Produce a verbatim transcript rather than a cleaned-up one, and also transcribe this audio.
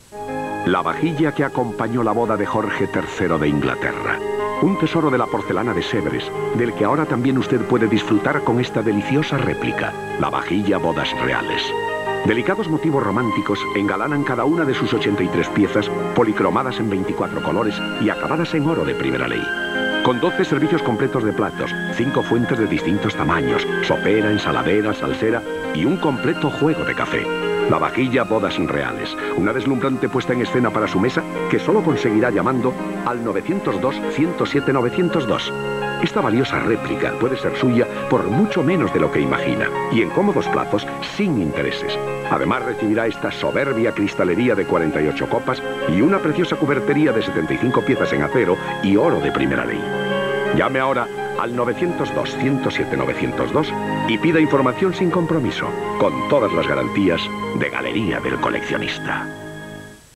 La vajilla que acompañó la boda de Jorge tercero de Inglaterra. Un tesoro de la porcelana de Sèvres, del que ahora también usted puede disfrutar con esta deliciosa réplica, la vajilla Bodas Reales. Delicados motivos románticos engalanan cada una de sus ochenta y tres piezas, policromadas en veinticuatro colores y acabadas en oro de primera ley. Con doce servicios completos de platos, cinco fuentes de distintos tamaños, sopera, ensaladera, salsera y un completo juego de café. La vajilla Bodas Reales, una deslumbrante puesta en escena para su mesa que solo conseguirá llamando al novecientos dos, ciento siete, novecientos dos. Esta valiosa réplica puede ser suya por mucho menos de lo que imagina y en cómodos plazos sin intereses. Además recibirá esta soberbia cristalería de cuarenta y ocho copas y una preciosa cubertería de setenta y cinco piezas en acero y oro de primera ley. Llame ahora al novecientos dos, ciento siete, novecientos dos y pida información sin compromiso, con todas las garantías de Galería del Coleccionista.